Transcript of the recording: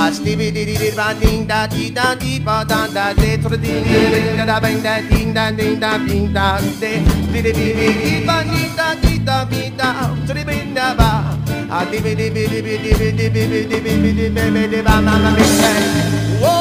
Stevie dee dee ba ding da dee da dee ba da da de to the ding ding da bang da ding da ding da ding da de dee dee dee ba dee da dee da dee da to the bing da ba dee dee dee dee dee dee dee dee dee dee dee ba ma ma bing bang.